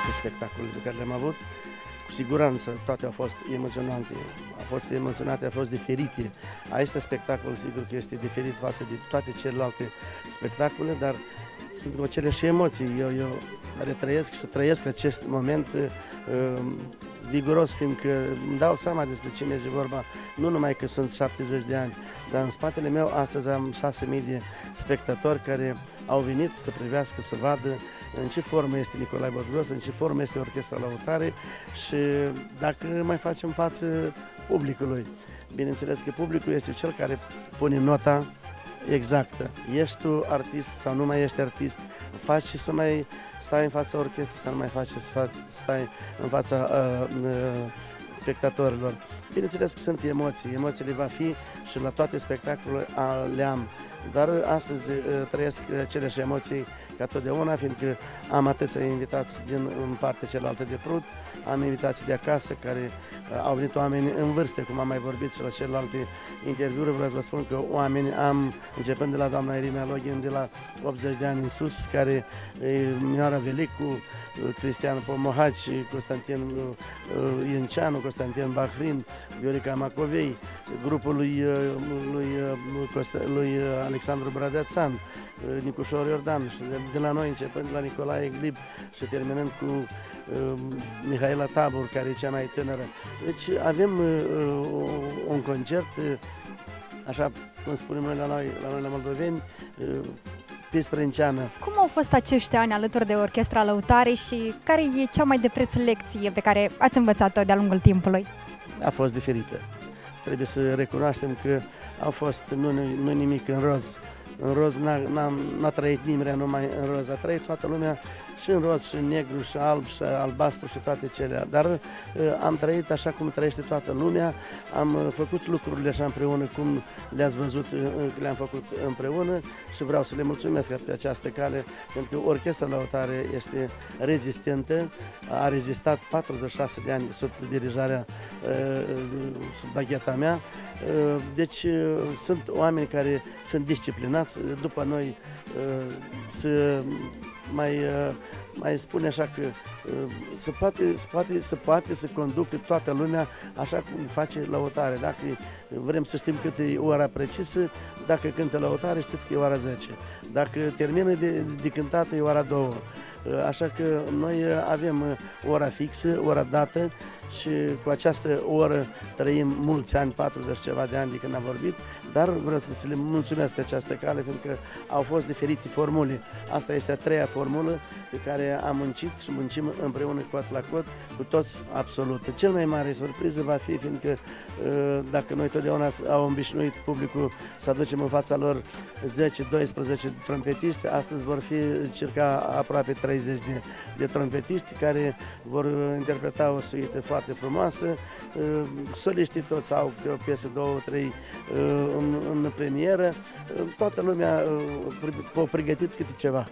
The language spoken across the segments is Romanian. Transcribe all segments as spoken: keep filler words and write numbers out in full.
toate spectacolele pe care le-am avut. Cu siguranță toate au fost emoționante, au fost emoționate, au fost diferite. Acest spectacol sigur că este diferit față de toate celelalte spectacole, dar sunt cu aceleași emoții. Eu, eu retrăiesc și trăiesc acest moment uh, viguros, fiindcă îmi dau seama despre ce merge vorba, nu numai că sunt șaptezeci de ani, dar în spatele meu astăzi am șase mii de spectatori care au venit să privească, să vadă în ce formă este Nicolae Botgros, în ce formă este Orchestra Lăutare și dacă mai facem față publicului. Bineînțeles că publicul este cel care pune nota exactă. Ești tu artist sau nu mai ești artist? Faci și să mai stai în fața orchestrei sau nu mai faci să stai în fața uh, uh, spectatorilor. Bineînțeles că sunt emoții, emoțiile va fi și la toate spectacolele le am, dar astăzi trăiesc aceleași emoții ca totdeauna, fiindcă am atâția invitați din în partea cealaltă de Prut, am invitații de acasă care au venit oameni în vârstă, cum am mai vorbit și la celelalte interviuri. Vreau să vă spun că oameni am, începând de la doamna Irina Login, de la optzeci de ani în sus, care Mioara Velicu, Cristian Pomohaci, Constantin Ienceanu, Constantin Bahrin, Viorica Macovei, grupul lui, lui, lui Alexandru Bradeațan, Nicușor Iordan, și de, de la noi începând de la Nicolae Glib și terminând cu uh, Mihaela Tabor, care e cea mai tânără. Deci avem uh, un concert, uh, așa cum spunem noi la noi, la, noi, la moldoveni, uh, pe sprânceană. Cum au fost acești ani alături de Orchestra Lăutare și care e cea mai de preț lecție pe care ați învățat-o de-a lungul timpului? A fost diferită. Trebuie să recunoaștem că au fost nu, nu nimic în roz. În roz n-a trăit nimeni numai în roz, a trăit toată lumea și în roz, și în negru, și alb, și albastru, și toate celea. Dar uh, am trăit așa cum trăiește toată lumea, am uh, făcut lucrurile așa împreună cum le-ați văzut uh, că le-am făcut împreună și vreau să le mulțumesc pe această cale, pentru că Orchestra Lăutare este rezistentă, a rezistat patruzeci și șase de ani sub dirijarea, uh, sub bagheta mea, uh, deci uh, sunt oameni care sunt disciplinați. După noi să mai, mai spune așa că se poate, se, poate, se poate să conducă toată lumea așa cum face Lăutare. Dacă vrem să știm cât e ora precisă, dacă cântă Lăutare, știți că e ora zece. Dacă termină de, de cântat, e ora două. Așa că noi avem ora fixă, ora dată și cu această oră trăim mulți ani, patruzeci ceva de ani de când am vorbit, dar vreau să le mulțumesc pe această cale, pentru că au fost diferite formule. Asta este a treia formulă pe care am muncit și muncim împreună cot la cot cu toți absolut. Cel mai mare surpriză va fi, fiindcă dacă noi totdeauna au obișnuit publicul să aducem în fața lor zece doisprezece trompetiști, astăzi vor fi circa aproape treizeci de, de trompetiști care vor interpreta o suită foarte frumoasă. Soliștii toți au o piesă, două, trei în, în premieră. Toată lumea a pregătit câte ceva.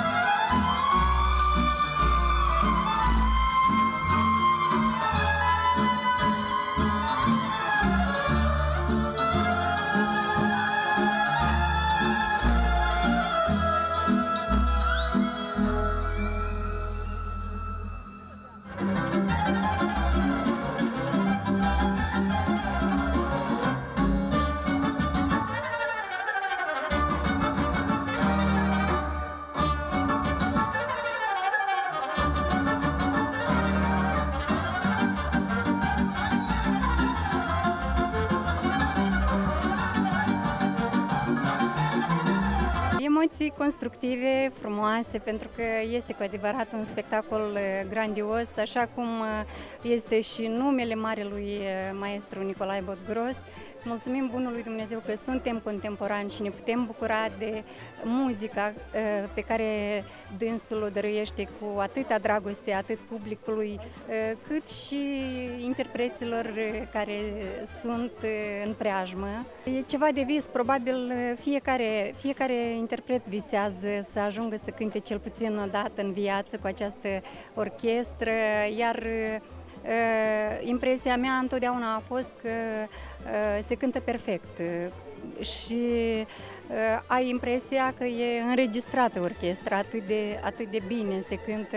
Emoții constructive, frumoase, pentru că este cu adevărat un spectacol grandios, așa cum este și numele marelui maestru Nicolae Botgros. Mulțumim bunului Dumnezeu că suntem contemporani și ne putem bucura de muzica pe care dânsul o dăruiește cu atâta dragoste, atât publicului, cât și interpreților care sunt în preajmă. E ceva de vis, probabil fiecare, fiecare interpret visează să ajungă să cânte cel puțin o dată în viață cu această orchestră, iar impresia mea întotdeauna a fost că se cântă perfect. și ai impresia că e înregistrată orchestra atât de, atât de bine, se cântă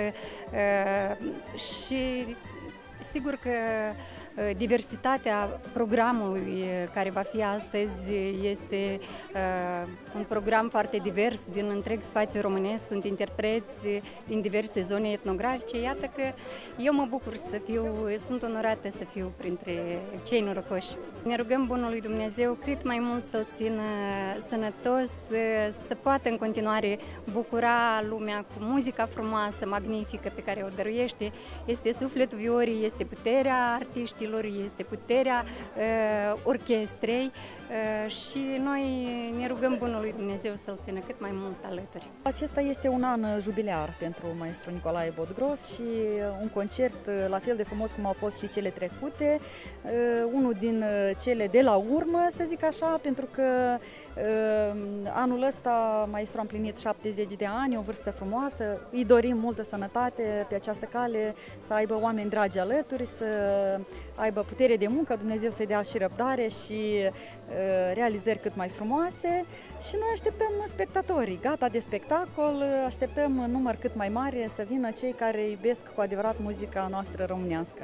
și sigur că diversitatea programului care va fi astăzi este uh, un program foarte divers din întreg spațiul românesc, sunt interpreți din diverse zone etnografice. Iată că eu mă bucur să fiu, sunt onorată să fiu printre cei norocoși. Ne rugăm Bunului Dumnezeu cât mai mult să-l țină sănătos, să poată în continuare bucura lumea cu muzica frumoasă, magnifică pe care o dăruiește. Este sufletul viorii, este puterea artiștilor, este puterea uh, orchestrei uh, și noi ne rugăm Bunului Dumnezeu să-l țină cât mai mult alături. Acesta este un an jubilear pentru maestru Nicolae Bodgros și un concert la fel de frumos cum au fost și cele trecute, uh, unul din cele de la urmă, să zic așa, pentru că uh, anul ăsta maestru a împlinit șaptezeci de ani, o vârstă frumoasă, îi dorim multă sănătate pe această cale, să aibă oameni dragi alături, să aibă putere de muncă, Dumnezeu să-i dea și răbdare și uh, realizări cât mai frumoase și noi așteptăm spectatorii, gata de spectacol, așteptăm număr cât mai mare să vină cei care iubesc cu adevărat muzica noastră românească.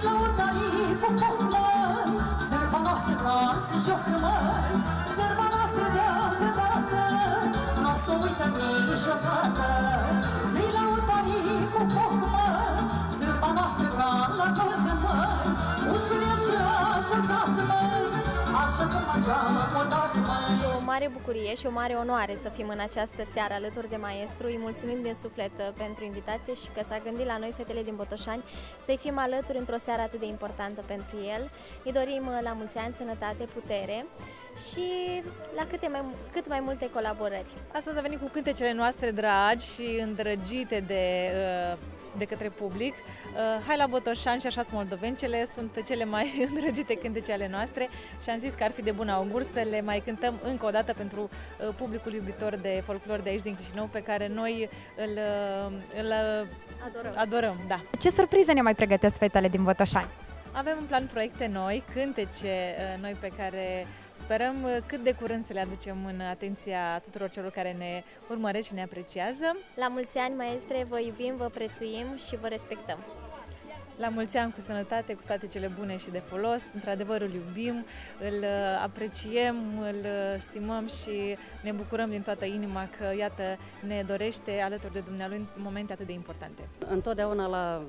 E o mare bucurie și o mare onoare să fim în această seară alături de maestru. Îi mulțumim din suflet pentru invitație și că s-a gândit la noi, fetele din Botoșani, să-i fim alături într-o seară atât de importantă pentru el. Îi dorim la mulți ani, sănătate, putere și la câte mai, cât mai multe colaborări. Astăzi a venit cu cântecele noastre dragi și îndrăgite de... Uh... de către public. Hai la Botoșani și așa sunt moldovencele, sunt cele mai îndrăgite cântece ale noastre și am zis că ar fi de bun augur să le mai cântăm încă o dată pentru publicul iubitor de folclor de aici din Chișinău, pe care noi îl, îl adorăm. adorăm. Da. Ce surprize ne mai pregătesc fetele din Botoșani? Avem în plan proiecte noi, cântece noi pe care sperăm cât de curând să le aducem în atenția tuturor celor care ne urmăresc și ne apreciază. La mulți ani, maestre, vă iubim, vă prețuim și vă respectăm. La mulți ani cu sănătate, cu toate cele bune și de folos. Într-adevăr îl iubim, îl apreciem, îl stimăm și ne bucurăm din toată inima că, iată, ne dorește alături de dumnealui în momente atât de importante. Întotdeauna la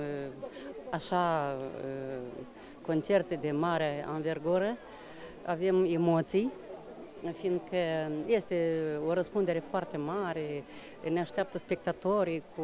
așa concerte de mare anvergură avem emoții, fiindcă este o răspundere foarte mare, ne așteaptă spectatorii cu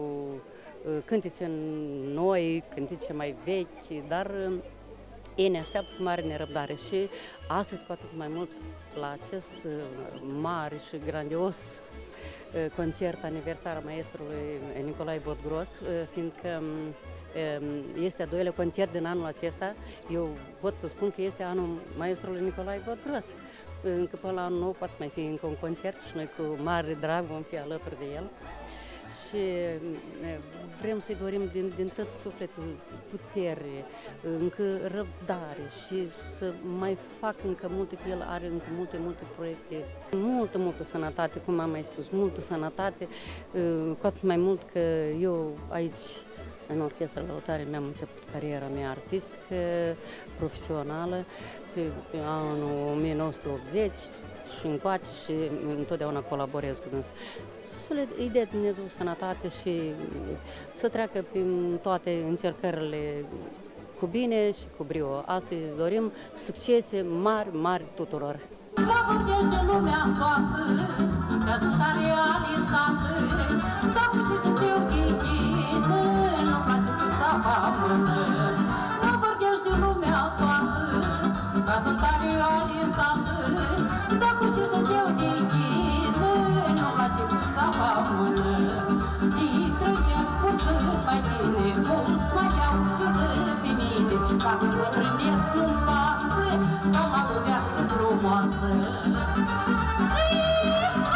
cântece noi, cântece mai vechi, dar ei ne așteaptă cu mare nerăbdare și astăzi cu atât mai mult la acest mare și grandios concert aniversar a maestrului Nicolae Bodgros, fiindcă este a doilea concert din anul acesta. Eu pot să spun că este anul maestrului Nicolae Bodgros. Încă până la anul nou poate mai fi încă un concert și noi cu mare drag vom fi alături de el. Și vrem să-i dorim din, din tot sufletul putere, încă răbdare și să mai fac încă multe, că el are încă multe, multe proiecte. Multă, multă sănătate, cum am mai spus, multă sănătate, cu atât mai mult că eu aici, în Orchestra Lăutare, mi-am început cariera mea artistică, profesională, și anul o mie nouă sute optzeci și încoace și întotdeauna colaborez cu dânsul. Să le îi dea Dumnezeu sănătate și să treacă prin toate încercările cu bine și cu brio. Astăzi îți dorim succese mari, mari tuturor! Mă vorbește lumea toată, că sunt realitate, dacă și sunt eu ghichină, nu place cu sapa mână. Mă vorbește lumea toată, că sunt realitate, dacă și sunt eu ghichină, nu place cu sapa mână. Ei trăiesc puțin mai bine, mulți mai iau și dă pe mine, dacă bătrânesc nu-mi pasă, am avut viață frumoasă.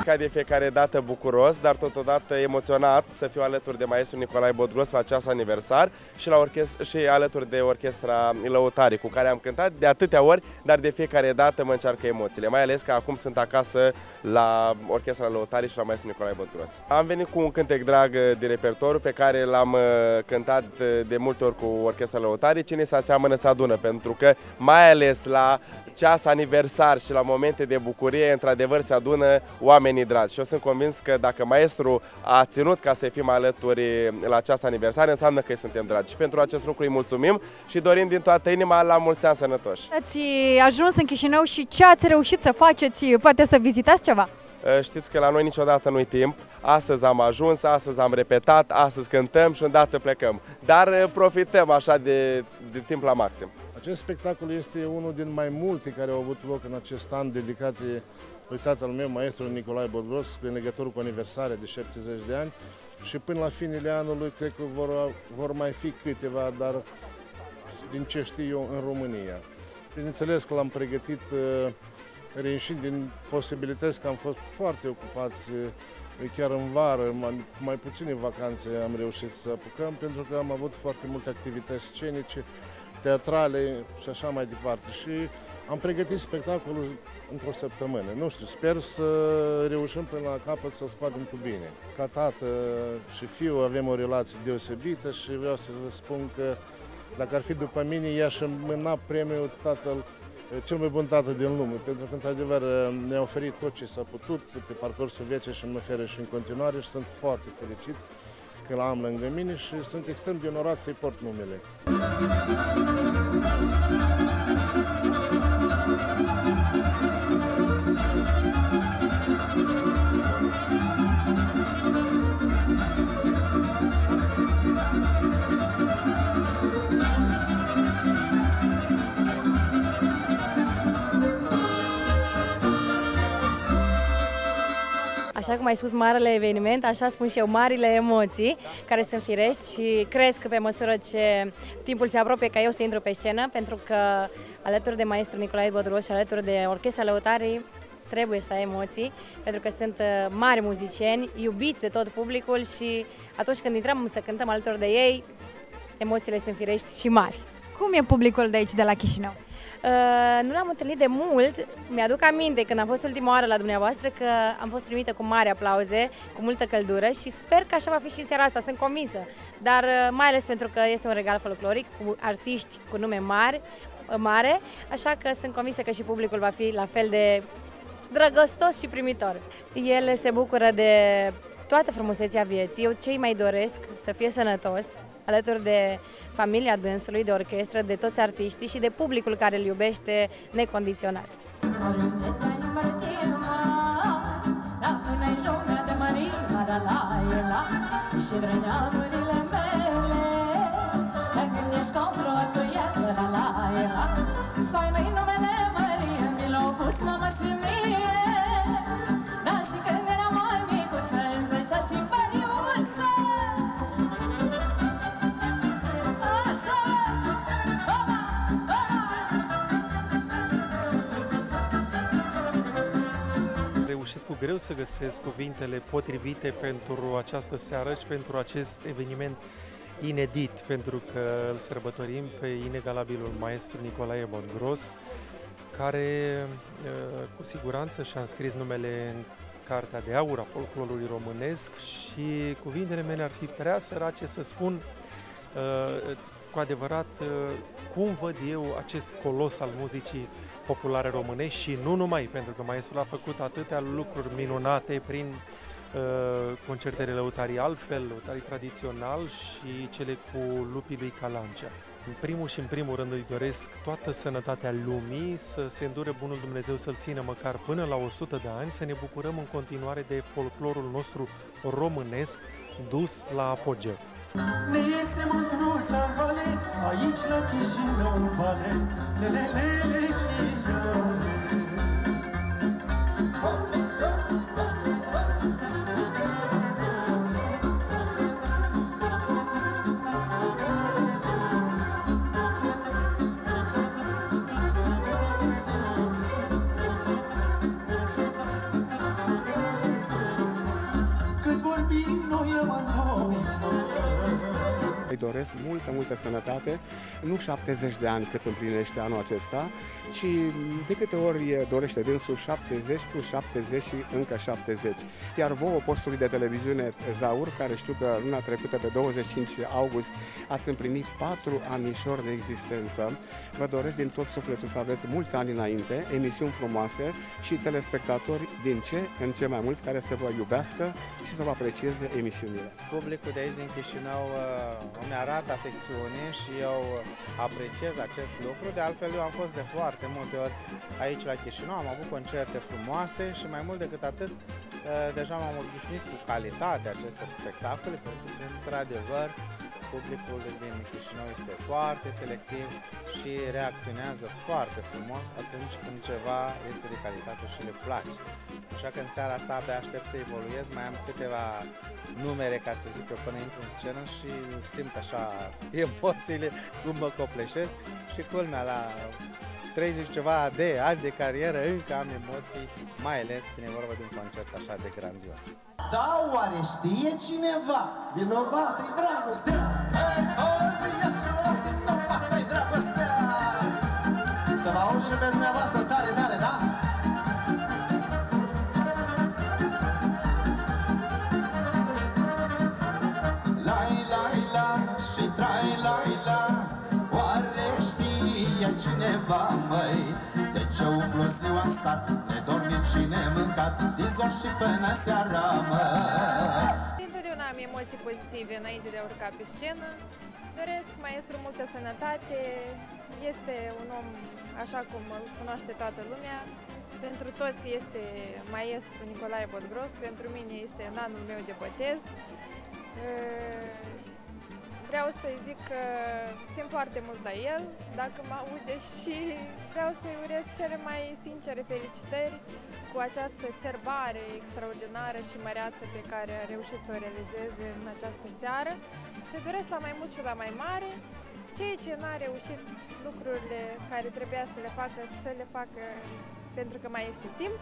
ca de fiecare dată bucuros, dar totodată emoționat să fiu alături de maestru Nicolae Bodgros la ceas aniversar și, la orchest- și alături de orchestra Lăutarii, cu care am cântat de atâtea ori, dar de fiecare dată mă încearcă emoțiile, mai ales că acum sunt acasă la orchestra Lăutarii și la maestru Nicolae Bodgros. Am venit cu un cântec drag din repertoriu pe care l-am cântat de multe ori cu orchestra Lăutarii, Cine se aseamănă se adună, pentru că mai ales la ceas aniversar și la momente de bucurie, într-adevăr se adună oamenii dragi. Și eu sunt convins că dacă maestru a ținut ca să fim alături la ceas aniversar, înseamnă că îi suntem dragi. Și pentru acest lucru îi mulțumim și dorim din toată inima la mulți ani sănătoși. Ați ajuns în Chișinău și ce ați reușit să faceți? Poate să vizitați ceva? Știți că la noi niciodată nu-i timp. Astăzi am ajuns, astăzi am repetat, astăzi cântăm și îndată plecăm. Dar profităm așa de, de timp la maxim. Acest spectacol este unul din mai multe care au avut loc în acest an dedicate lui tatăl meu, maestru Nicolae Bodgros, în legătură cu aniversarea de șaptezeci de ani și până la finele anului cred că vor, vor mai fi câteva, dar din ce știu eu în România. Bineînțeles că l-am pregătit reieșind din posibilități că am fost foarte ocupați chiar în vară, mai, mai puține vacanțe am reușit să apucăm pentru că am avut foarte multe activități scenice, teatrale și așa mai departe. Și am pregătit spectacolul într-o săptămână. Nu știu, sper să reușim până la capăt să-l scoatem cu bine. Ca tată și fiu avem o relație deosebită și vreau să vă spun că dacă ar fi după mine, i-aș mâna premiul tatăl, cel mai bun tată din lume, pentru că într-adevăr ne-a oferit tot ce s-a putut pe parcursul vieții și îmi oferă și în continuare și sunt foarte fericit că l-am lângă mine și sunt extrem de onorat să-i port numele. Așa cum ai spus, marele eveniment, așa spun și eu, marile emoții, care sunt firești și cresc pe măsură ce timpul se apropie ca eu să intru pe scenă, pentru că alături de maestru Nicolae Bodgros și alături de orchestra Lăutarii trebuie să ai emoții, pentru că sunt mari muzicieni, iubiți de tot publicul și atunci când intrăm să cântăm alături de ei, emoțiile sunt firești și mari. Cum e publicul de aici, de la Chișinău? Uh, nu l-am întâlnit de mult, mi-aduc aminte când am fost ultima oară la dumneavoastră că am fost primită cu mari aplauze, cu multă căldură și sper că așa va fi și în seara asta, sunt convinsă. Dar uh, mai ales pentru că este un regal folcloric cu artiști cu nume mari, mare, așa că sunt convinsă că și publicul va fi la fel de drăgostos și primitor. El se bucură de toată frumusețea vieții, eu ce-i mai doresc să fie sănătos, alături de familia dânsului, de orchestră, de toți artiștii și de publicul care îl iubește necondiționat. Reușesc cu greu să găsesc cuvintele potrivite pentru această seară și pentru acest eveniment inedit, pentru că îl sărbătorim pe inegalabilul maestru Nicolae Bodgros, care cu siguranță și-a înscris numele în Cartea de Aur a folclorului românesc și cuvintele mele ar fi prea sărace să spun cu adevărat cum văd eu acest colos al muzicii populare românești și nu numai, pentru că maestrul a făcut atâtea lucruri minunate prin uh, concertele Lăutarii altfel, Lăutarii tradițional și cele cu Lupii lui Calancea. În primul și în primul rând îi doresc toată sănătatea lumii, să se îndure bunul Dumnezeu să-l țină măcar până la o sută de ani, să ne bucurăm în continuare de folclorul nostru românesc dus la apogeu. Ne iese mândruța în vale, aici la Chișinău în vale, lelelele și iale. Îi doresc multă, multă sănătate, nu șaptezeci de ani cât împlinește anul acesta, ci de câte ori dorește dânsul șaptezeci plus șaptezeci și încă șaptezeci. Iar vouă, postului de televiziune Zaur, care știu că luna trecută, pe douăzeci și cinci august, ați împlinit patru anișori de existență, vă doresc din tot sufletul să aveți mulți ani înainte, emisiuni frumoase și telespectatori din ce în ce mai mulți care să vă iubească și să vă aprecieze emisiunile. Publicul de aici din Chișinău îmi arată afecțiune și eu apreciez acest lucru. De altfel, eu am fost de foarte multe ori aici la Chișinău, am avut concerte frumoase și mai mult decât atât, deja m-am obișnuit cu calitatea acestor spectacole, pentru că, într-adevăr, publicul din Chișinău este foarte selectiv și reacționează foarte frumos atunci când ceva este de calitate și le place. Așa că în seara asta abia aștept să evoluez, mai am câteva numere, ca să zic eu, până intru în scenă și simt așa emoțiile cum mă copleșesc și culmea la treizeci ceva de ani de carieră încă am emoții, mai ales când e vorba de un concert așa de grandios. Da, oare știe cineva? Vinovat-i dragostea! O zi este vinovat-i dragostea! Să vă aud și pe dumneavoastră tare, tare, da? Lai, lai, la și trai, lai, la. Oare știe cineva, măi? De ce umplu ziua în sat, nedormit și nemâncat, din zor și până seara, măi? Întotdeauna am emoții pozitive înainte de a urca pe scenă. Doresc maestru multă sănătate, este un om așa cum îl cunoaște toată lumea. Pentru toți este maestru Nicolae Bodgros, pentru mine este în anul meu de botez. Vreau să-i zic că țin foarte mult la el, dacă mă aude, și vreau să-i urez cele mai sincere felicitări cu această serbare extraordinară și măreață pe care a reușit să o realizeze în această seară. Să-i doresc la mai mult și la mai mare, ceea ce n-a reușit lucrurile care trebuia să le facă, să le facă pentru că mai este timp.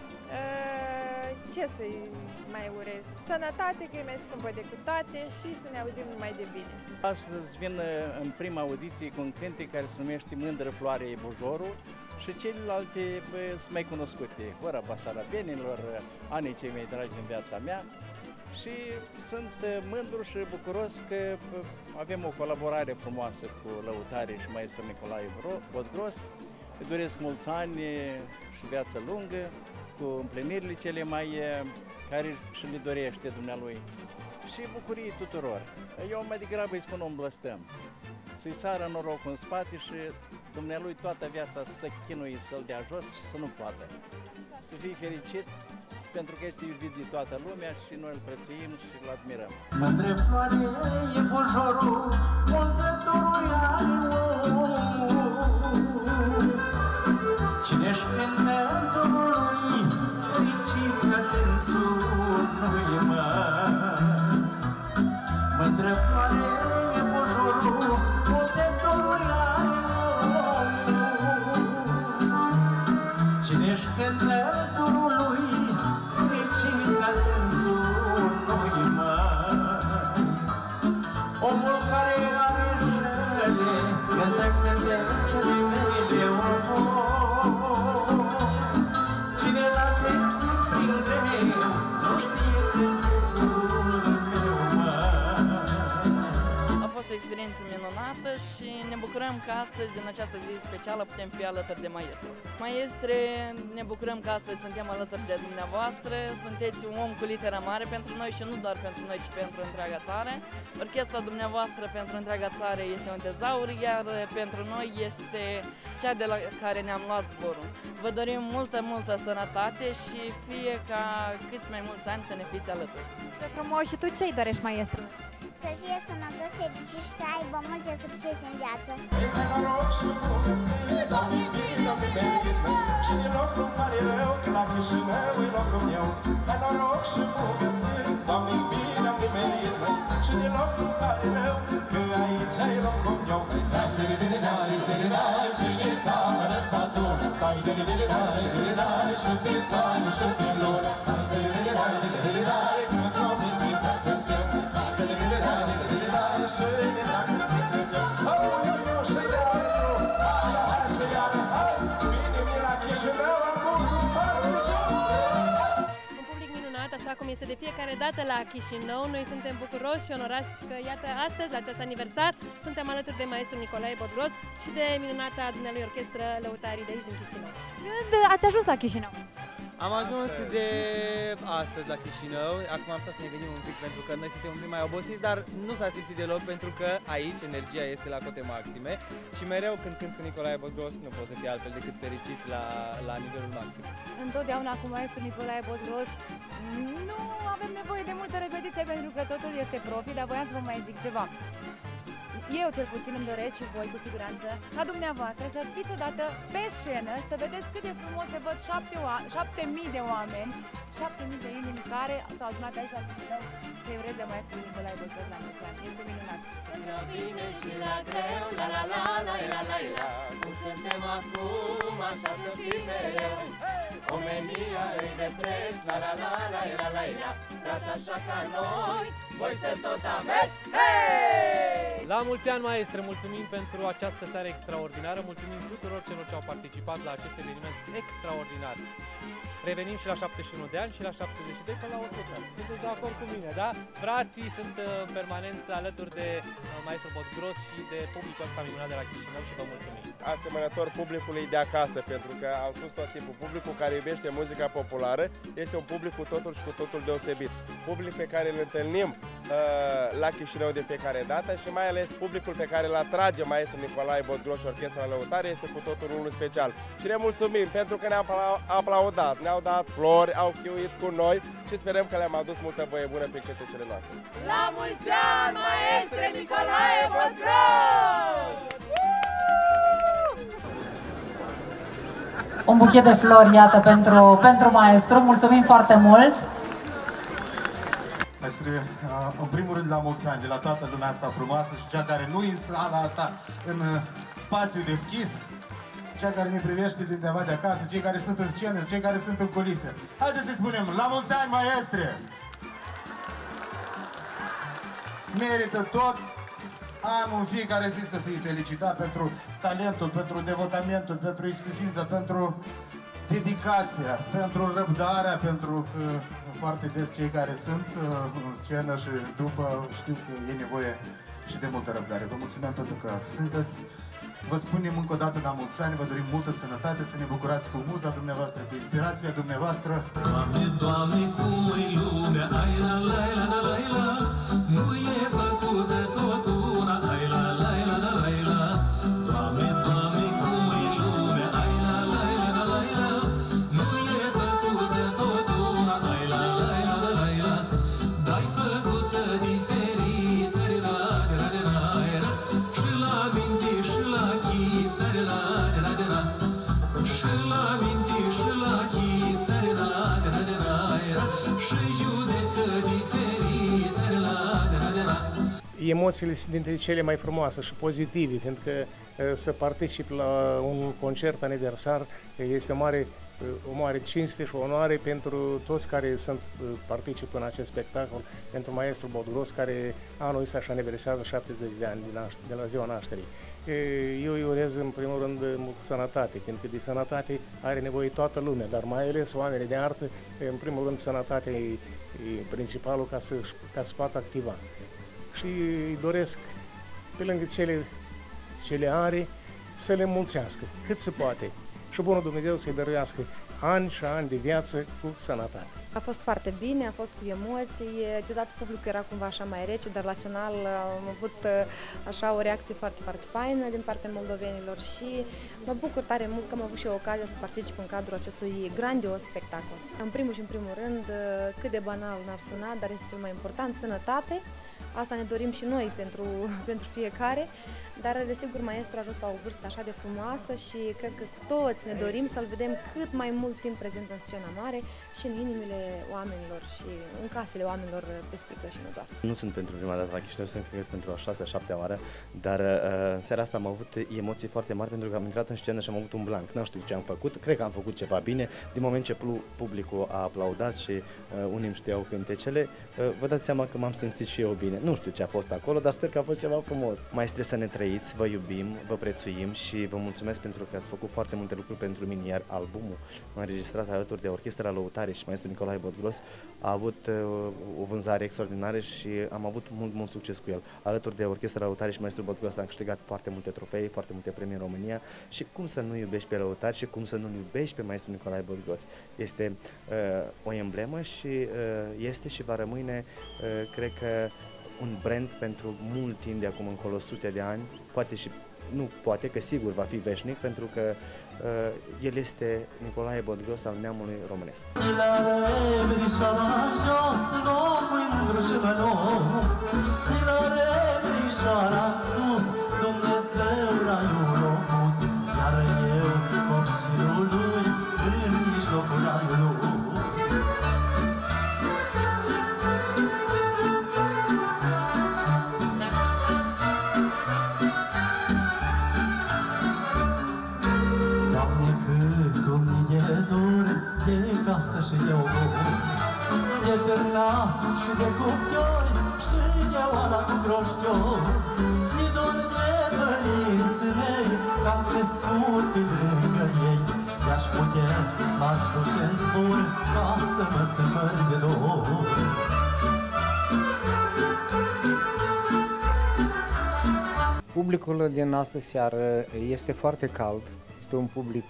Ce să-i mai urez? Sănătate, că e mai scumpă decât toate, și să ne auzim numai de bine. Astăzi vin în prima audiție cu un cântec care se numește Mândră floare e bujorul și celelalte bă, sunt mai cunoscute. Ora Basarabenilor, anii cei mai dragi din viața mea, și sunt mândru și bucuros că avem o colaborare frumoasă cu lăutarii și maestru Nicolae Bodgros. Îi doresc mulți ani și viață lungă, cu împlinirile cele mai care și le dorește dumnealui și bucurii tuturor. Eu mai degrabă îi spun un blăstăm, să-i sară norocul în spate și dumnealui toată viața să chinui, să-l dea jos și să nu poată. Să fie fericit, pentru că este iubit de toată lumea și noi îl prețuim și îl admirăm. Mândre floare e bujorul, multe doruri are omul. Cine-și cântă în dorul lui, fericit ca dânsul nu-i mai. Mândre floare e bujorul, multe doruri are omul. Cine-și cântă în dorul lui, fericit ca dânsul nu-i mai. Omul care are jele, cântă cântecele mele, cine l-a trecut prin greu, nu știe cântecul meu, A fost o experiență minunată și ne bucurăm că astăzi, în această zi specială, putem fi alături de maestru. Maestre, ne bucurăm că astăzi suntem alături de dumneavoastră, sunteți un om cu litera mare pentru noi și nu doar pentru noi, ci pentru întreaga țară. Orchestra dumneavoastră pentru întreaga țară este un tezaur, iar pentru noi este cea de la care ne-am luat zborul. Vă dorim multă, multă sănătate și fie ca câți mai mulți ani să ne fiți alături. Ce frumos! Și tu ce-i dorești, maestru? Să fie sănătos, fericit și să aibă multe succes în viață. Hai noroc și bune să Doamne bine, Doamne merit, și din loc nu-mi pare rău, că la Chișinău e locul meu. Hai noroc și bune să Doamne bine, Doamne merit, și din loc nu-mi pare rău, că aici e locul meu. Dai, dai, dai, dai, dai, dai, cine seamănă să adună. Dai, dai, dai, dai, dai, dai, și pe soare și pe lună. Dai, dai, dai, dai, dai, dai, că într-o minute așa cum este de fiecare dată la Chișinău. Noi suntem bucuroși și onorați că, iată, astăzi, la acest aniversar, suntem alături de maestru Nicolae Bodgros și de minunata dumnealui orchestră Lăutarii de aici din Chișinău. Când ați ajuns la Chișinău? Am ajuns de astăzi la Chișinău, acum am stat să ne gândim un pic pentru că noi suntem un pic mai obosiți, dar nu s-a simțit deloc pentru că aici energia este la cote maxime și mereu când cânti cu Nicolae Bodgros nu poți să fii altfel decât fericit la, la nivelul maxim. Întotdeauna cu maestru Nicolae Bodgros nu avem nevoie de multă repetiție pentru că totul este profi, dar voiam să vă mai zic ceva. Eu cel puțin îmi doresc și voi cu siguranță ca dumneavoastră să fiți odată pe scenă și să vedeți cât de frumos se văd șapte mii de oameni, șapte mii de inimi care s-au adunat aici la Chișinău să-i ureze maestru Nicolae Bodgros la mulți ani. Este minunat! La bine și la greu, la la la la la la la, cum suntem acum, așa să fim mereu. Omenia îi de preț, la la la la la la la, dați așa ca noi, voi să tot aveți, hei! La mulți ani, maestre! Mulțumim pentru această seară extraordinară, mulțumim tuturor celor ce au participat la acest eveniment extraordinar. Revenim și la șaptezeci și unu de ani și la șaptezeci și doi până la o sută. Sunteți de acord cu mine, da? Frații sunt în permanență alături de maestru Bodgros și de publicul ăsta minunat de la Chișinău și vă mulțumim. Asemănător publicului de acasă, pentru că am spus tot timpul, publicul care iubește muzica populară este un public cu totul și cu totul deosebit. Public pe care îl întâlnim uh, la Chișinău de fiecare dată și mai ales publicul pe care îl atrage maestru Nicolae Bodgros și Orchestra Lăutare este cu totul unul special. Și ne mulțumim pentru că ne-au aplaudat, ne-au dat flori, au chiuit cu noi și sperăm că le-am adus multă voie bună prin cântecele noastre. La mulți ani, maestre Nicolae Bodgros! Un buchet de flori, iată, pentru, pentru maestru. Mulțumim foarte mult! Maestre, în primul rând la mulți ani de la toată lumea asta frumoasă și cea care nu e în sala asta, în spațiu deschis, cea care ne privește de undeva de acasă, cei care sunt în scenă, cei care sunt în culise. Haideți să spunem, la mulți ani, maestre! Merită tot anul, în fiecare zi să fie felicitat pentru talentul, pentru devotamentul, pentru exclusivința, pentru dedicația, pentru răbdarea, pentru că foarte des cei care sunt în scenă și după știu că e nevoie și de multă răbdare. Vă mulțumim pentru că sunteți. Vă spunem încă o dată la mulți ani, vă dorim multă sănătate, să ne bucurați cu muza dumneavoastră, cu inspirația dumneavoastră. Doamne, Doamne, cum e lumea, ai la la la la la la, nu e făcut de tot una, ai la la la la la la. Doamne, Doamne, cum e lumea, ai la la la la la la, nu e făcut de tot una, ai la la la la la la. Dar-i făcută diferit, de la de la de la era, și la minte și la chip, de la de la de la, și la minte și la chip, de la de la de la era, și judecă diferit, de la de la de la. Emoțiile sunt dintre cele mai frumoase și pozitive, fiindcă să particip la un concert aniversar este o mare, o mare cinste și onoare pentru toți care sunt participă în acest spectacol, pentru maestru Bodgros, care anul ăsta își aniversează șaptezeci de ani de la ziua nașterii. Eu îi urez în primul rând multă sănătate, fiindcă de sănătate are nevoie toată lumea, dar mai ales oamenii de artă, în primul rând sănătatea e, e principalul ca să, ca să poată activa. Și îi doresc, pe lângă cele, cele are, să le mulțească, cât se poate. Și bunul Dumnezeu să-i dăruiască ani și ani de viață cu sănătate. A fost foarte bine, a fost cu emoții, deodată publicul era cumva așa mai rece, dar la final am avut așa o reacție foarte, foarte faină din partea moldovenilor și mă bucur tare mult că am avut și eu ocazia să particip în cadrul acestui grandios spectacol. În primul și în primul rând, cât de banal n-ar suna, dar este cel mai important, sănătate. Asta ne dorim și noi pentru, pentru fiecare, dar desigur maestru a ajuns la o vârstă așa de frumoasă și cred că toți ne dorim să-l vedem cât mai mult timp prezent în scena mare și în inimile oamenilor și în casele oamenilor pe sticlă și nu doar. Nu sunt pentru prima dată la Chișinău, sunt cred pentru a șasea, șaptea oară, dar uh, în seara asta am avut emoții foarte mari pentru că am intrat în scenă și am avut un blanc. Nu știu ce am făcut, cred că am făcut ceva bine. Din moment ce publicul a aplaudat și uh, unii îmi știau cântecele, uh, vă dați seama că m-am simțit și eu bine. nu știu ce a fost acolo, dar sper că a fost ceva frumos. Mai este să ne trăiți, vă iubim, vă prețuim și vă mulțumesc pentru că ați făcut foarte multe lucruri pentru mine, iar albumul înregistrat alături de Orchestra Lăutari și maestru Nicolae Bodgros a avut o vânzare extraordinară și am avut mult, mult succes cu el. Alături de Orchestra Lăutari și maestru Bodgros am câștigat foarte multe trofee, foarte multe premii în România și cum să nu iubești pe Lăutari și cum să nu iubești pe maestru Nicolae Bodgros. Este uh, o emblemă și uh, este și va rămâne, uh, cred că, un brand pentru mult timp de acum încolo, sute de ani, poate și, nu poate, că sigur va fi veșnic, pentru că uh, el este Nicolae Bodgros al neamului românesc. Și de omor, de târnați și de cuptiori, și de oala cu groștiori, de dor de părinții mei, că-am crescut pe lângă ei. De-aș putea, m-aș duce în zbor, ca să mă stâmpări de dor. Publicul din astă seară este foarte cald, este un public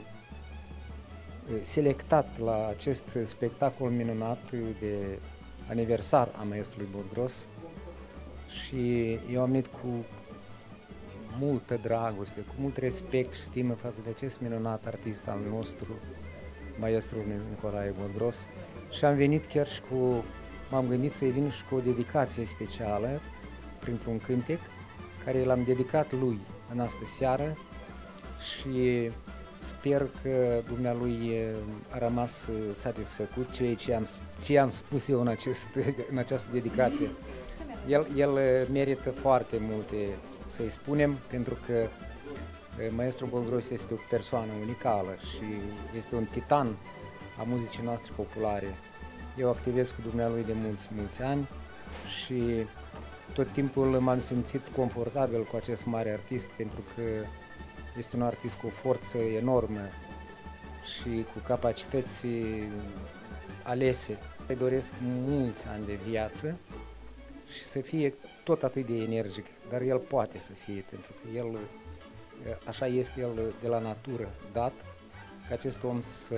selectat la acest spectacol minunat de aniversar a maestrului Bodgros și eu am venit cu multă dragoste, cu mult respect și stimă față de acest minunat artist al nostru, maestrul Nicolae Bodgros, și am venit chiar și cu, m-am gândit să-i vin și cu o dedicație specială printr-un cântec care l-am dedicat lui în astă seară și sper că dumnealui a rămas satisfăcut ceea ce am, ce am spus eu în, acest, în această dedicație. El, el merită foarte multe, să-i spunem, pentru că maestrul Bodgros este o persoană unicală și este un titan a muzicii noastre populare. Eu activez cu dumnealui de mulți, mulți ani și tot timpul m-am simțit confortabil cu acest mare artist, pentru că este un artist cu o forță enormă și cu capacități alese. Îi doresc mulți ani de viață și să fie tot atât de energic, dar el poate să fie, pentru că el, așa este el de la natură dat, ca acest om să,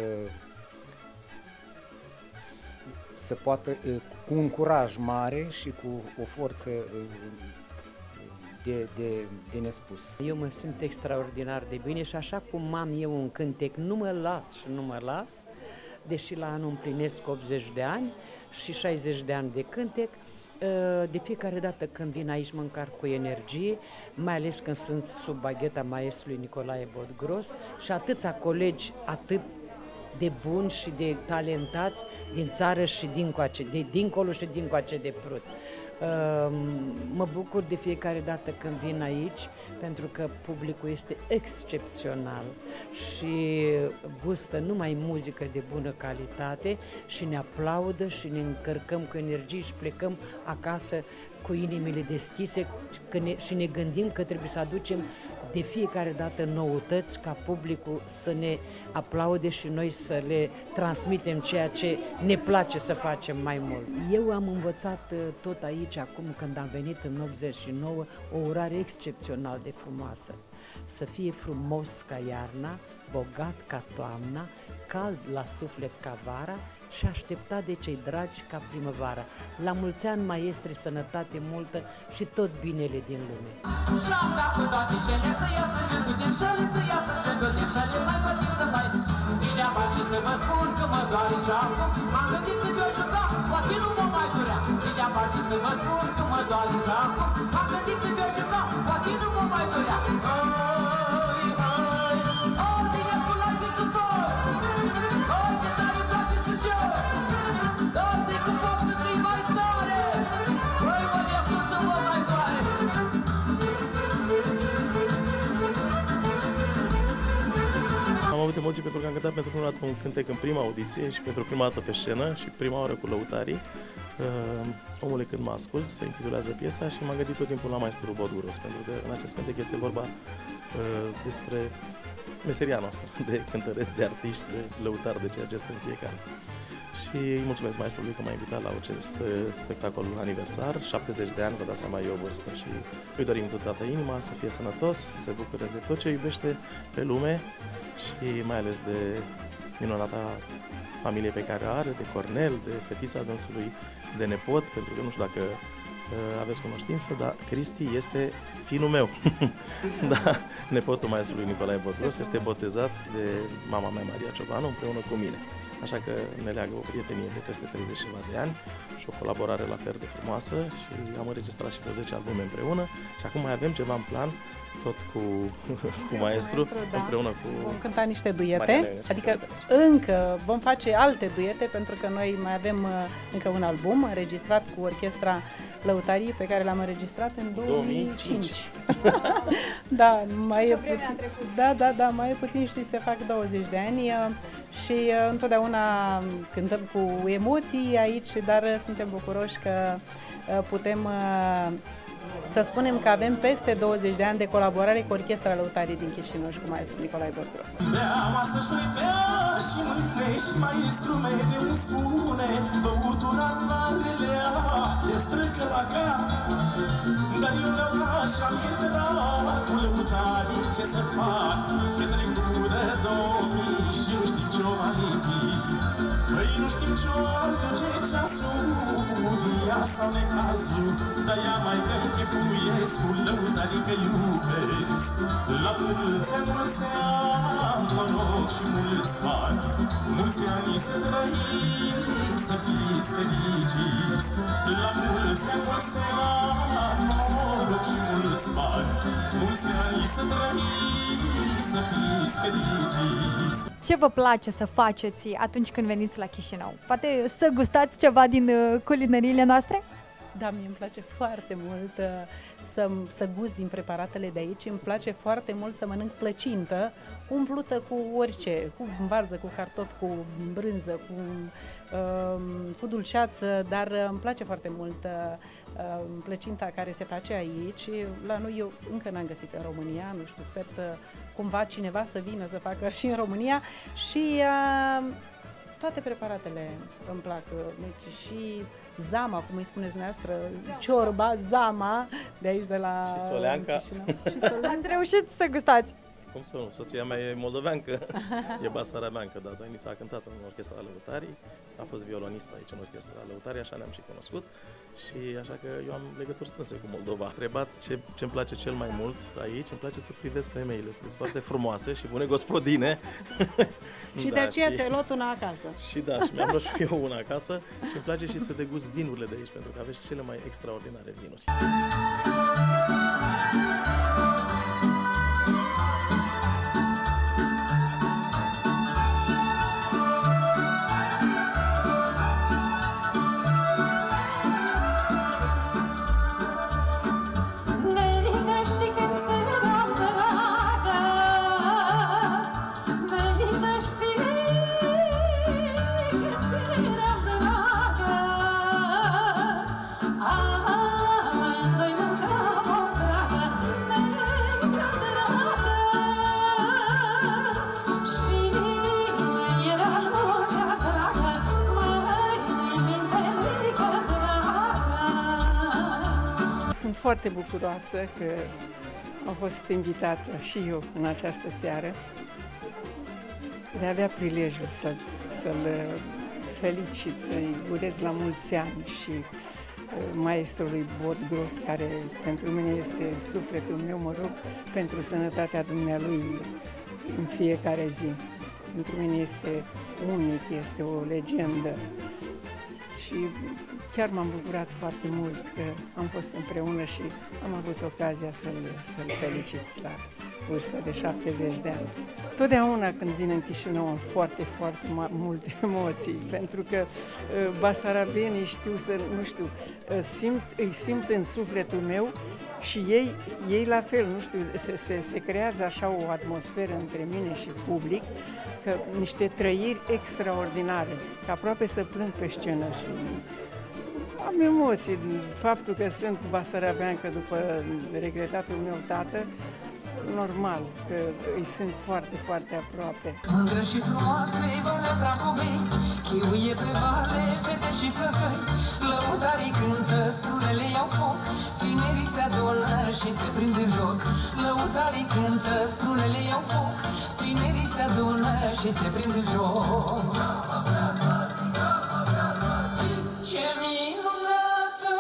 să poată, cu un curaj mare și cu o forță De, de, de nespus. Eu mă simt extraordinar de bine și așa cum am eu un cântec, nu mă las și nu mă las, deși la anul împlinesc optzeci de ani și șaizeci de ani de cântec, de fiecare dată când vin aici mă încarc cu energie, mai ales când sunt sub bagheta maestrului Nicolae Bodgros și atâția colegi atât de buni și de talentați din țară și dincoace, de dincolo și dincoace de Prut. Mă bucur de fiecare dată când vin aici, pentru că publicul este excepțional și gustă numai muzică de bună calitate și ne aplaudă și ne încărcăm cu energie și plecăm acasă cu inimile deschise și ne gândim că trebuie să aducem de fiecare dată noutăți ca publicul să ne aplaude și noi să le transmitem ceea ce ne place să facem mai mult. Eu am învățat tot aici, acum când am venit în optzeci și nouă, o urare excepțional de frumoasă. Să fie frumos ca iarna, bogat ca toamna, cald la suflet ca vara și așteptat de cei dragi ca primăvara. La mulți ani, maestre, sănătate multă și tot binele din lume. Și-am dat cu toate șele să iasă jângul din șele, să iasă jângul din șele, mai bătiță, mai degeaba ce să vă spun că mă doare și acum m-am gândit că de-o juca, poate nu mă mai durea. Degeaba ce să vă spun că mă doare și acum m-am gândit că de-o juca, poate nu mă mai durea. Am avut emoții pentru că am cântat pentru prima dată un cântec în prima audiție și pentru prima dată pe scenă și prima oară cu Lăutarii. Uh, Omule când mă ascult, se intitulează piesa și m-am gândit tot timpul la maestrul Bodguros, pentru că în acest cântec este vorba uh, despre meseria noastră de cântăreți, de artiști, de lăutari, de ceea ce este în fiecare. Și îi mulțumesc maestrului că m-a invitat la acest spectacol aniversar, șaptezeci de ani, vă dați seama, e o vârstă și îi dorim tot toată inima să fie sănătos, să se bucure de tot ce iubește pe lume și mai ales de minunata familie pe care o are, de Cornel, de fetița dânsului, de nepot, pentru că nu știu dacă uh, aveți cunoștință, dar Cristi este finul meu. Da, nepotul maestrului Nicolae Bodguros este botezat de mama mea, Maria Ciobanu, împreună cu mine. Așa că ne leagă o prietenie de peste treizeci ceva de ani și o colaborare la fel de frumoasă și am înregistrat și vreo zece albume împreună și acum mai avem ceva în plan, tot cu, cu maestru, da. împreună cu... Vom cânta niște duete, adică încă vom face alte duete, pentru că noi mai avem încă un album înregistrat cu orchestra Lăutarii, pe care l-am înregistrat în două mii cinci. Da, mai e puțin. Da, da, da, mai e puțin și se fac douăzeci de ani și întotdeauna cântăm cu emoții aici, dar suntem bucuroși că putem să spunem că avem peste douăzeci de ani de colaborare cu Orchestra Lăutarii din Chișinău și cu maestrul Nicolae Bodguros. Beam astăzi și bea și mâine și maestru mereu spune băutura n-are lea, te strâncă la cap. Dar eu beau așa mi-e drag cu lăutarii ce să fac, că trecură două mii și nu știm ce-o mai fi. Păi nu știm ce-o duce ceasul, cu budia sau necazul, dar ea mai dăm chefuiesc cu lăutarii că iubesc. La mulți ani, mulți ani, noroc și mulți bani, mulți ani să trăiți, să fiți fericiți. La mulți ani, mulți ani, noroc și mulți bani, mulți ani să trăiți, să fiți fericiți. Ce vă place să faceți atunci când veniți la Chișinău? Poate să gustați ceva din culinăriile noastre? Da, mie îmi place foarte mult uh, să, să gust din preparatele de aici. Îmi place foarte mult să mănânc plăcintă umplută cu orice, cu varză, cu cartofi, cu brânză, cu, uh, cu dulceață, dar uh, îmi place foarte mult uh, plăcinta care se face aici. La noi eu încă n-am găsit în România, nu știu, sper să cumva cineva să vină să facă și în România și uh, toate preparatele îmi plac, deci și zama, cum îi spuneți dumneavoastră, ciorba, zama, de aici de la... Și soleanca. Ați reușit să gustați? Cum să nu? Soția mea e moldoveancă, e basarabeancă, dar Dani s-a cântat în Orchestra Lăutarii, a fost violonist aici în Orchestra Lăutarii, așa ne-am și cunoscut și așa că eu am legături strânse cu Moldova. Am întrebat ce îmi place cel mai mult aici, îmi place să privesc femeile, sunt foarte frumoase și bune gospodine. Și da, de aceea și... ți-ai luat una acasă. Și da, și mi-am luat și eu una acasă și îmi place și să degust vinurile de aici, pentru că aveți cele mai extraordinare vinuri. Sunt foarte bucuroasă că am fost invitată și eu în această seară de a avea prilejul să, să-l felicit, să-i urez la mulți ani și maestrului Bodguros, care pentru mine este sufletul meu, mă rog, pentru sănătatea dumnealui în fiecare zi. Pentru mine este unic, este o legendă și chiar m-am bucurat foarte mult că am fost împreună și am avut ocazia să-l să-l felicit la vârsta de șaptezeci de ani. Totdeauna când vin în Chișinău am foarte, foarte multe emoții, pentru că uh, basarabenii știu să, nu știu, uh, simt, îi simt în sufletul meu și ei, ei la fel, nu știu, se, se, se creează așa o atmosferă între mine și public, că niște trăiri extraordinare, că aproape să plâng pe scenă și Am emoții. Faptul că sunt basarabeancă după regretatul meu tată, normal, că îi sunt foarte, foarte aproape. Mândră și frumoasă e Valea Prahovei, chiuie pe vale, fete și flăcăi, lăutarii cântă, strunele iau foc, tinerii se adună și se prind în joc. Lăutarii cântă, strunele iau foc, tinerii se adună și se prind în joc. Ce minunată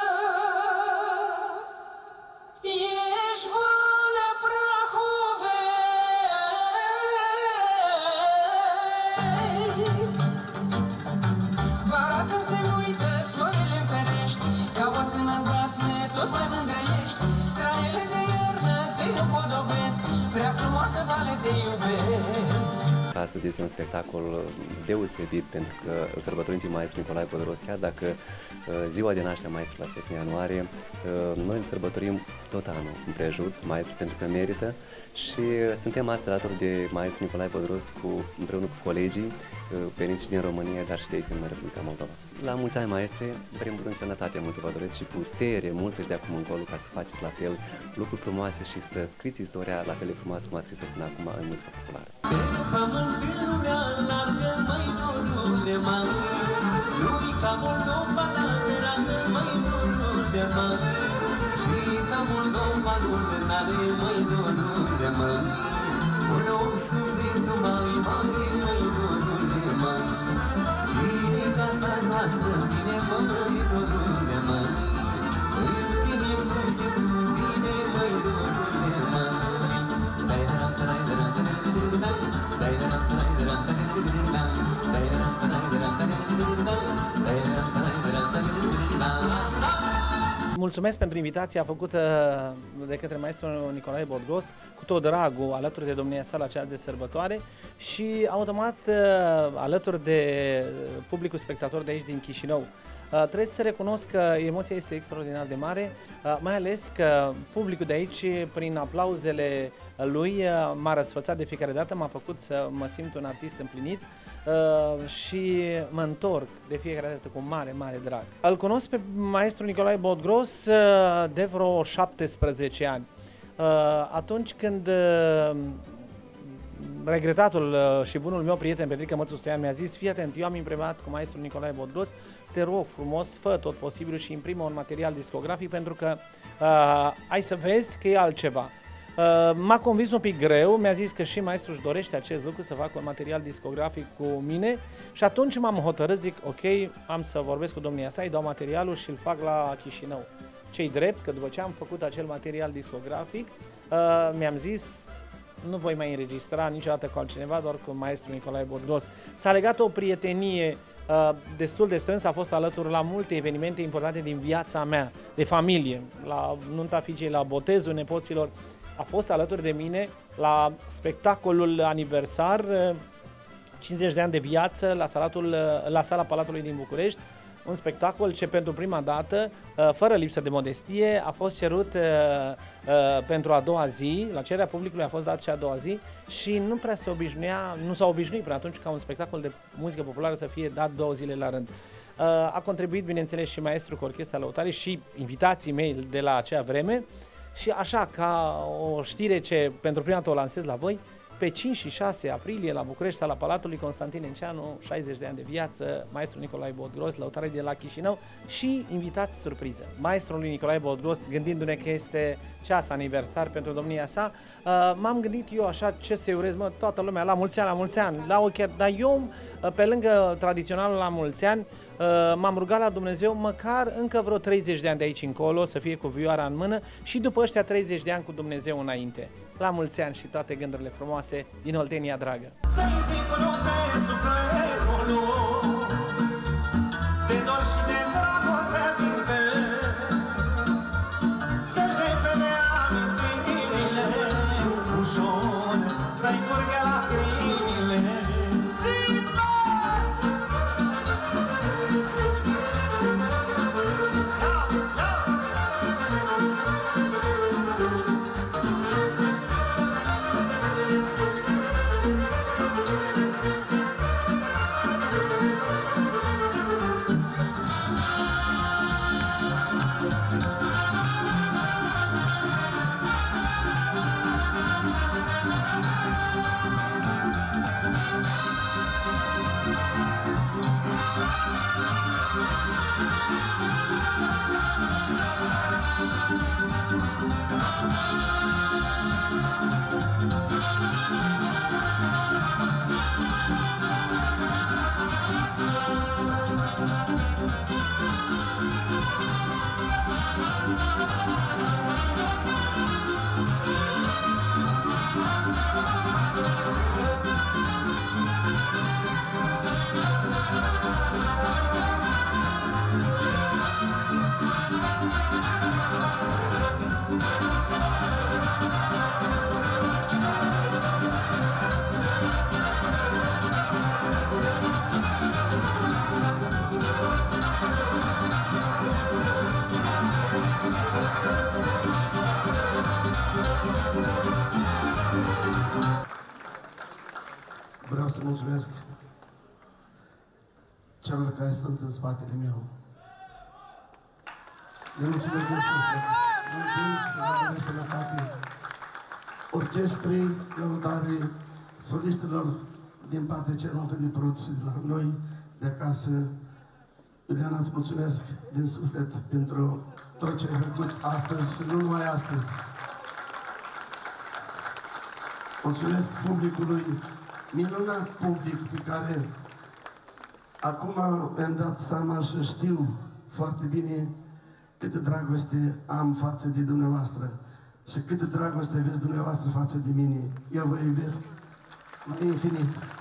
ești, Valea Prahovei! Vara când se uită soarele în ferești, ca oase în albasme tot mai mândrăiești. Straiele de iarnă te împodobesc, prea frumoasă Vale te iubesc. Astăzi este un spectacol deosebit pentru că îl sărbătorim pe maestru Nicolae Bodros, chiar dacă ziua de naștere a maestrului a fost în ianuarie, noi îl sărbătorim tot anul împrejur, maestru, pentru că merită, și suntem astăzi alături de maestru Nicolae Bodros cu, împreună cu colegii veniți și din România, dar și de aici din Republica Moldova. La mulți ani, maestre, în primul rând sănătate multă vă doresc și putere multă și de acum încolo ca să faceți la fel lucruri frumoase și să scriți istoria la fel de frumoasă cum ați scris-o până acum în muzica populară. Pământul lumea largă, măi, dorule, măi, nu-i ca Moldova, dar dragă, măi, dorule, măi, și ca Moldova lumea n-are, măi, dorule, măi, un om sufletul mai mare, măi, dorule, măi, și casa noastră vine, măi, dorule, măi, îl primim cum se cuvine, măi, dorule, măi. Mulțumesc pentru invitația făcută de către maestrul Nicolae Bodros, cu tot dragul, alături de domnia sa la cea de sărbătoare și automat alături de publicul spectator de aici din Chișinău. Trebuie să recunosc că emoția este extraordinar de mare, mai ales că publicul de aici, prin aplauzele lui, m-a răsfățat de fiecare dată, m-a făcut să mă simt un artist împlinit și mă întorc de fiecare dată cu mare, mare drag. Îl cunosc pe maestrul Nicolae Bodros de vreo șaptesprezece ani. Atunci când regretatul și bunul meu prieten Petrică Mățu Stoian mi-a zis: fii atent, eu am imprimat cu maestrul Nicolae Bodros, te rog frumos, fă tot posibilul și imprimă un material discografic pentru că uh, ai să vezi că e altceva. Uh, M-a convins un pic greu, mi-a zis că și maestrul își dorește acest lucru, să facă un material discografic cu mine și atunci m-am hotărât, zic ok, am să vorbesc cu domnia sa, îi dau materialul și îl fac la Chișinău. Ce-i drept, că după ce am făcut acel material discografic, uh, mi-am zis: nu voi mai înregistra niciodată cu altcineva, doar cu maestrul Nicolae Bodros. S-a legat o prietenie uh, destul de strânsă, a fost alături la multe evenimente importante din viața mea, de familie, la nunta fiicei, la botezul nepoților. A fost alături de mine la spectacolul aniversar, uh, cincizeci de ani de viață, la, salatul, uh, la sala Palatului din București. Un spectacol ce pentru prima dată, fără lipsă de modestie, a fost cerut uh, uh, pentru a doua zi, la cererea publicului a fost dat și a doua zi și nu prea se obișnuia, nu s-a obișnuit până atunci ca un spectacol de muzică populară să fie dat două zile la rând. Uh, a contribuit, bineînțeles, și maestru cu Orchestra Lăutarii și invitații mei de la acea vreme și așa, ca o știre ce pentru prima dată o lansez la voi, pe cinci și șase aprilie, la București, sala Palatului Constantin Enceanu, șaizeci de ani de viață, maestrul Nicolae Bodros, lăutarii de la Chișinău și invitați surpriză. Maestrul lui Nicolae Bodros, gândindu-ne că este ceas aniversar pentru domnia sa, uh, m-am gândit eu așa, ce să-i urez, mă, toată lumea, la mulți ani, la mulți ani, la ochi, dar eu, uh, pe lângă tradiționalul la mulți ani, uh, m-am rugat la Dumnezeu măcar încă vreo treizeci de ani de aici încolo, să fie cu vioara în mână și după ăștia treizeci de ani cu Dumnezeu înainte. La mulți ani și toate gândurile frumoase din Oltenia dragă! Să-i zic pe sufletul lui, de dor și de dragoste din tău, să-și repede amintirile ușor, să-i curgă lacrimile. celor care sunt în spatele meu. Le mulțumesc din suflet. Mulțumesc și la de sănătate orchestrei, lăutarii, solistilor din partea cealaltă de prut și de la noi de acasă. Iuliana, îți mulțumesc din suflet pentru tot ce ai făcut astăzi și nu numai astăzi. Mulțumesc publicului, minunat public pe care acum mi-am dat seama și știu foarte bine câtă dragoste am față de dumneavoastră și câtă dragoste aveți dumneavoastră față de mine. Eu vă iubesc la infinit.